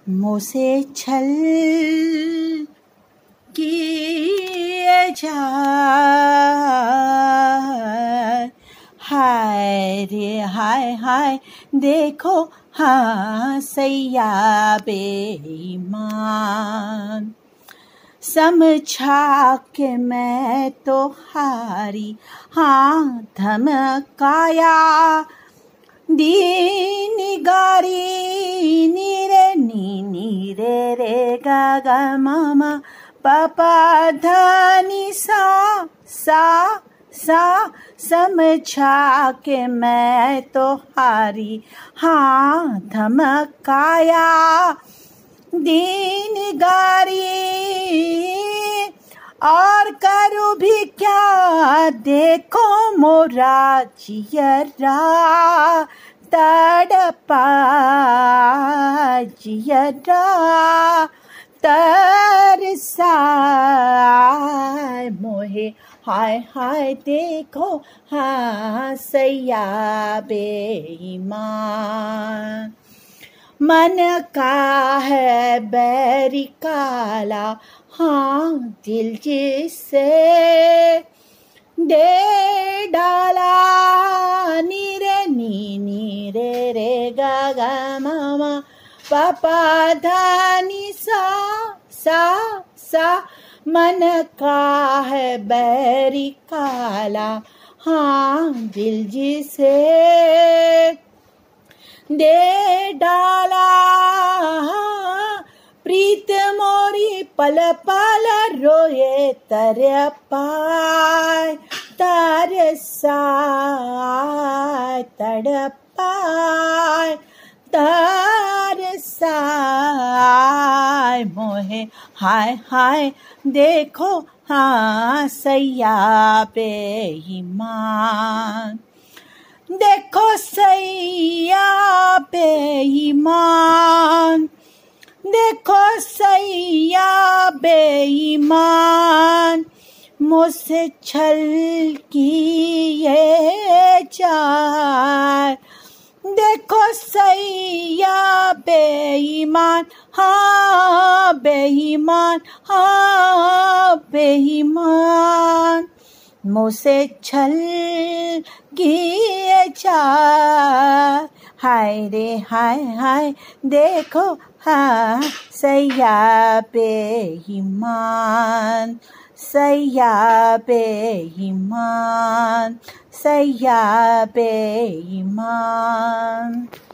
मुझसे छल किए जाए। हाय रे हाय हाय देखो हाँ सैया बेईमान। समझा के मैं तो हारी हाँ धमकाया। दीन गारी नीरे नी रे रे गा गा मामा पापा धानी सा समझा के मैं तो हारी हाँ धमकाया। दीन गारी और करूँ भी क्या देखो मोरा जियरा तड़पा। जियरा तरसा मोहे हाय हाय देखो हाँ सैया बेईमान। मन का है बैरी काला हाँ दिल जिसे दे डाला। नीरे नी रे रे गा गा मामा पापा धानी सा मन का है बैरी काला हाँ दिल जिसे दे डाला। प्रीत मोरी पल पल रोए तरपाए तरसाए तड़पाए तरसाए मोहे हाय हाय देखो हाँ सैया बेईमान। देखो सैया बेईमान। देखो सैया बेईमान। मुझसे छल किए जाए। देखो सैया बेईमान हाँ बेईमान हाँ बेईमान। मुझसे छल किए जाए। हाय रे हाय हाय देखो हाँ सैया बेईमान। सैया बेईमान। सैया बेईमान।